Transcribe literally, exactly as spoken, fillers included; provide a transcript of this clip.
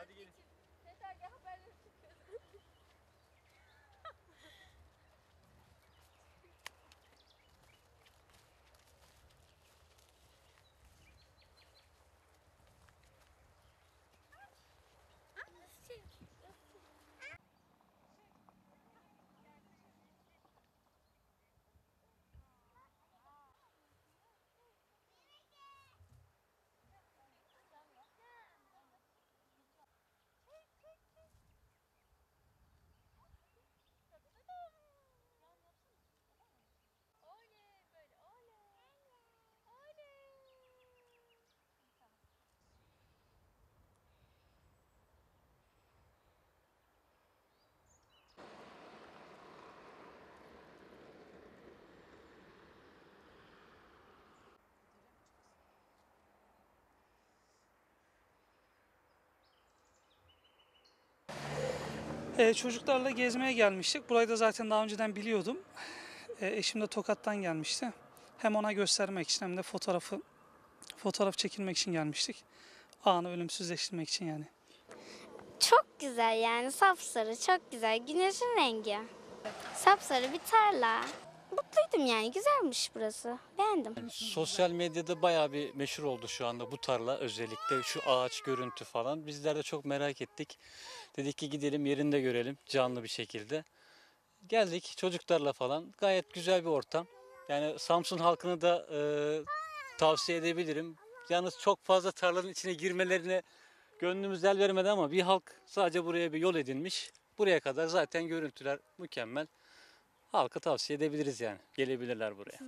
Hadi gelin. Yeter ki haberleri çıkıyoruz. Ee, çocuklarla gezmeye gelmiştik. Burayı da zaten daha önceden biliyordum. Ee, eşim de Tokat'tan gelmişti. Hem ona göstermek için hem de fotoğrafı fotoğraf çekilmek için gelmiştik. Anı ölümsüzleştirmek için yani. Çok güzel yani sapsarı çok güzel güneşin rengi. Sapsarı bir tarla. Mutluydum yani güzelmiş burası. Beğendim. Sosyal medyada bayağı bir meşhur oldu şu anda bu tarla, özellikle şu ağaç görüntü falan. Bizler de çok merak ettik. Dedik ki gidelim yerinde görelim canlı bir şekilde. Geldik çocuklarla falan, gayet güzel bir ortam. Yani Samsun halkını da e, tavsiye edebilirim. Yalnız çok fazla tarlanın içine girmelerine gönlümüz el vermedi ama bir halk sadece buraya bir yol edinmiş. Buraya kadar zaten görüntüler mükemmel. Halka tavsiye edebiliriz yani. Gelebilirler buraya.